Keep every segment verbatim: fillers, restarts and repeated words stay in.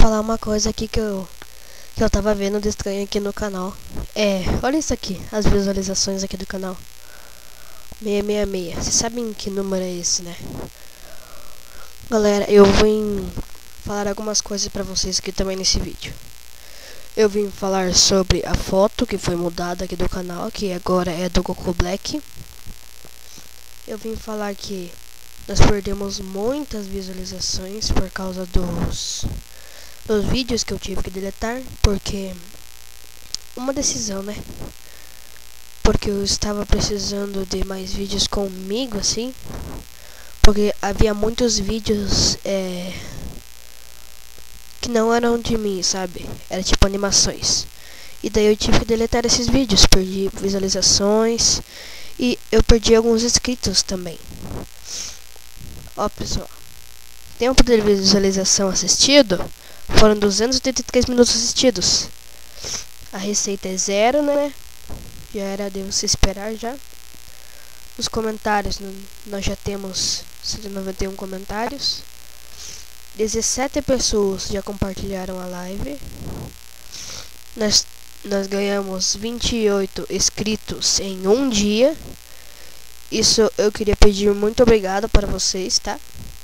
falar uma coisa aqui que eu que eu tava vendo de estranho aqui no canal. É, olha isso aqui, as visualizações aqui do canal. seiscentos e sessenta e seis. Vocês sabem que número é esse, né? Galera, eu vim falar algumas coisas pra vocês aqui também nesse vídeo. Eu vim falar sobre a foto que foi mudada aqui do canal, que agora é do Goku Black. Eu vim falar que nós perdemos muitas visualizações por causa dos dos vídeos que eu tive que deletar, porque uma decisão, né? Porque eu estava precisando de mais vídeos comigo, assim, porque havia muitos vídeos é, que não eram de mim, sabe? Era tipo animações. E daí eu tive que deletar esses vídeos, perdi visualizações e eu perdi alguns inscritos também. Ó, pessoal, tempo de visualização assistido foram duzentos e oitenta e três minutos assistidos. A receita é zero, né? Já era de você esperar já. Nos comentários, nós já temos cento e noventa e um comentários. dezessete pessoas já compartilharam a live. Nós, nós ganhamos vinte e oito inscritos em um dia. Isso eu queria pedir muito obrigado para vocês, tá?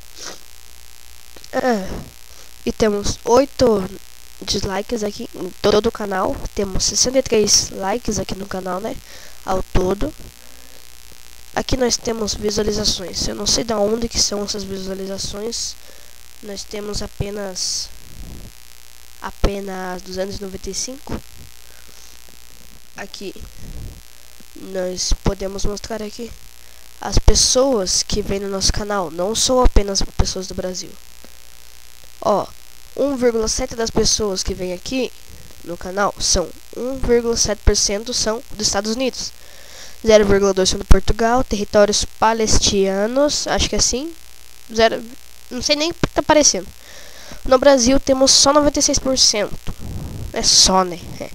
Ah, e temos oito dislikes aqui em todo o canal. Temos sessenta e três likes aqui no canal, né? Ao todo. Aqui nós temos visualizações. Eu não sei de onde que são essas visualizações. Nós temos apenas apenas duzentos e noventa e cinco. Aqui nós podemos mostrar aqui as pessoas que vêm no nosso canal. Não são apenas pessoas do Brasil. Ó, um vírgula sete das pessoas que vêm aqui no canal são um vírgula sete por cento são dos Estados Unidos, zero vírgula dois por cento são do Portugal, territórios palestinos, acho que é assim, zero, não sei nem o que tá aparecendo. No Brasil temos só noventa e seis por cento. É só, né? É.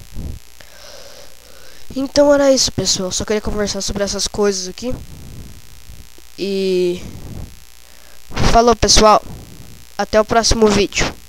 Então era isso, pessoal. Só queria conversar sobre essas coisas aqui. E falou, pessoal. Até o próximo vídeo.